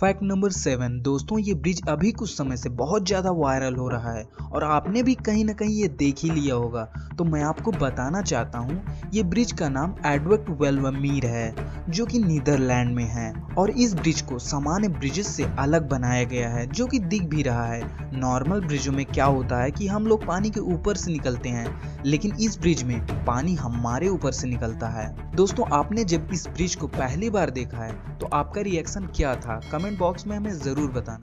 Fact number 7 दोस्तों, ये bridge अभी कुछ समय से बहुत ज़्यादा वायरल हो रहा है और आपने भी कहीं ना कहीं ये देख ही लिया होगा। तो मैं आपको बताना चाहता हूँ, ये ब्रिज का नाम एडवर्ड वेलवमीर है जो कि नीदरलैंड में है। और इस ब्रिज को सामान्य ब्रिजेस से अलग बनाया गया है जो कि दिख भी रहा है। नॉर्मल ब्रिजों में क्या होता है कि हम लोग पानी के ऊपर से निकलते हैं, लेकिन इस ब्रिज में पानी हमारे ऊपर से निकलता है। दोस्तों, आपने जब इस ब्रिज को पहली बार देखा है तो आपका रिएक्शन क्या था? कमेंट बॉक्स में हमें ज़रूर बताना।